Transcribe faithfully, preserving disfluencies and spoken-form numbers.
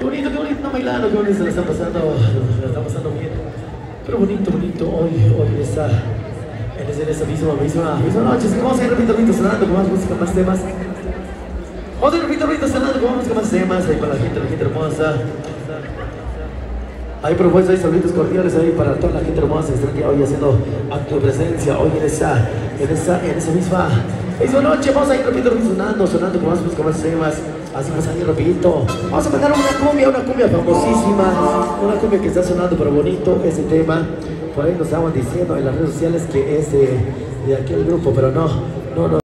bonito, qué bonito, no bailando, qué bonito se la están pasando, la están pasando bien. Pero bonito, bonito, hoy, hoy en esa, en esa, en esa misma, misma, misma noche. Vamos a ir repito, repito, sonando con más música, más temas. Vamos a ir repito, repito, sonando con más música, más temas, ahí para la gente, la gente hermosa. Hay propuestas, hay saludos cordiales ahí para toda la gente hermosa que está aquí hoy haciendo acto de presencia, hoy en esa, en esa, en esa misma, misma noche. Vamos a ir repito, repito, sonando, sonando con más música, más temas. Así vamos a ir rapidito. Vamos a mandar una cumbia, una cumbia famosísima, una cumbia que está sonando pero bonito ese tema. Por ahí nos estaban diciendo en las redes sociales que es de, de aquel grupo, pero no, no, no.